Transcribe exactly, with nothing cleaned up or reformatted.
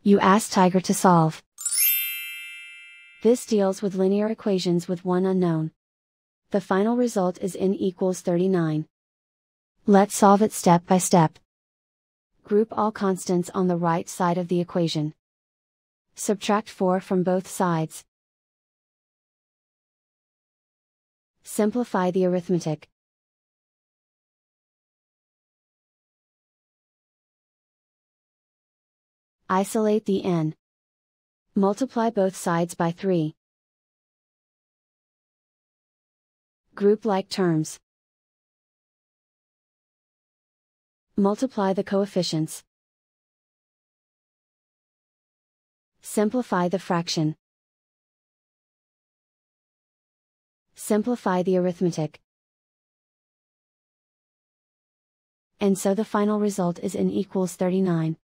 You ask Tiger to solve. This deals with linear equations with one unknown. The final result is n equals thirty-nine. Let's solve it step by step. Group all constants on the right side of the equation. Subtract four from both sides. Simplify the arithmetic. Isolate the n. Multiply both sides by three. Group like terms. Multiply the coefficients. Simplify the fraction. Simplify the arithmetic. And so the final result is n equals thirty-nine.